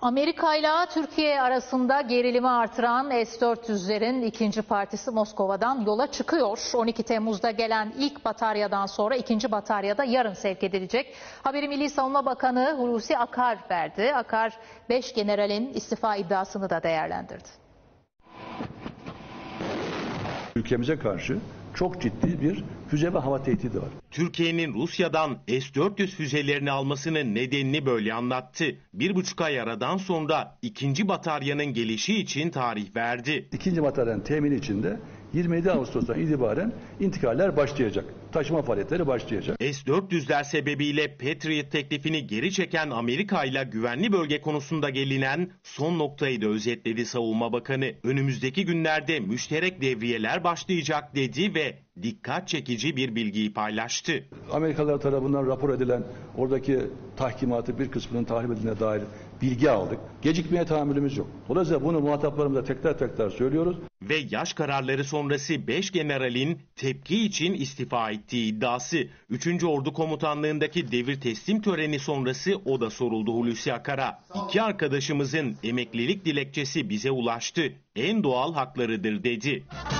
Amerika ile Türkiye arasında gerilimi artıran S-400'lerin ikinci partisi Moskova'dan yola çıkıyor. 12 Temmuz'da gelen ilk bataryadan sonra ikinci batarya da yarın sevk edilecek. Haberi Milli Savunma Bakanı Hulusi Akar verdi. Akar 5 generalin istifa iddiasını da değerlendirdi. Ülkemize karşı çok ciddi bir füze ve hava tehdidi var. Türkiye'nin Rusya'dan S-400 füzelerini almasının nedenini böyle anlattı. 1,5 ay aradan sonra ikinci bataryanın gelişi için tarih verdi. İkinci bataryanın temini için de 27 Ağustos'tan itibaren intikaller başlayacak. Taşıma faaliyetleri başlayacak. S-400'ler sebebiyle Patriot teklifini geri çeken Amerika ile güvenli bölge konusunda gelinen son noktayı da özetledi Savunma Bakanı. Önümüzdeki günlerde müşterek devriyeler başlayacak dedi ve dikkat çekici bir bilgiyi paylaştı. Amerikalılar tarafından rapor edilen oradaki tahkimatı bir kısmının tahrip edildiğine dair bilgi aldık. Gecikmeye tahammülümüz yok. Dolayısıyla bunu muhataplarımıza tekrar söylüyoruz. Ve yaş kararları sonrası 5 generalin tepki için istifa ettiği iddiası. 3. Ordu Komutanlığındaki devir teslim töreni sonrası o da soruldu Hulusi Akar'a. İki arkadaşımızın emeklilik dilekçesi bize ulaştı. En doğal haklarıdır dedi.